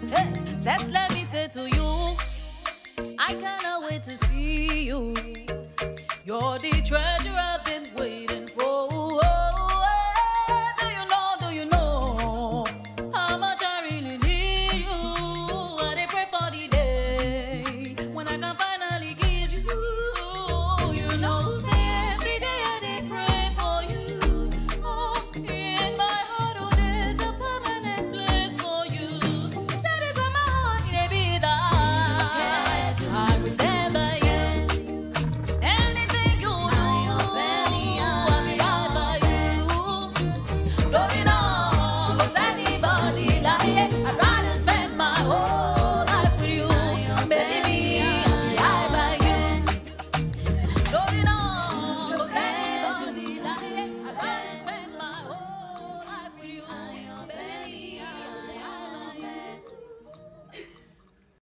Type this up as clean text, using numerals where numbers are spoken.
Hey, first let me say to you, I cannot wait to see you. You're the treasure I've been waiting